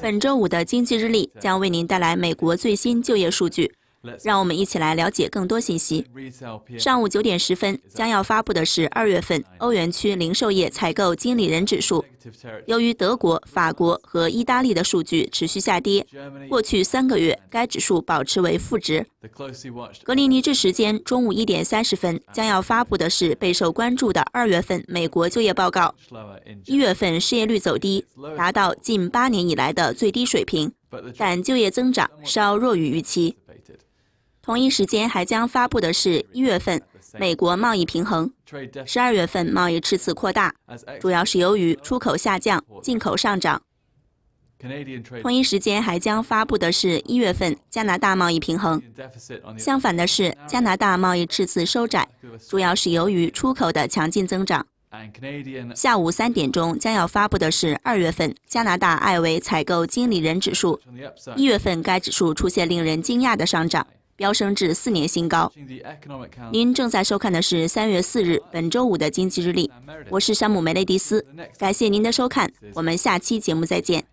本周五的经济日历将为您带来美国最新就业数据，让我们一起来了解更多信息。上午9点10分将要发布的是2月份欧元区零售业采购经理人指数。由于德国、法国和意大利的数据持续下跌，过去3个月该指数保持为负值。格林尼治时间中午1点30分将要发布的是备受关注的2月份美国就业报告。1月份失业率走低，达到近8年以来的最低水平，但就业增长稍弱于预期。同一时间还将发布的是1月份美国贸易平衡，12月份贸易赤字扩大，主要是由于出口下降，进口上涨。同一时间还将发布的是1月份加拿大贸易平衡，相反的是加拿大贸易赤字收窄，主要是由于出口的强劲增长。下午3点钟将要发布的是2月份加拿大艾维采购经理人指数，1月份该指数出现令人惊讶的上涨，飙升至4年新高。您正在收看的是3月4日本周五的经济日历，我是山姆梅雷迪斯，感谢您的收看，我们下期节目再见。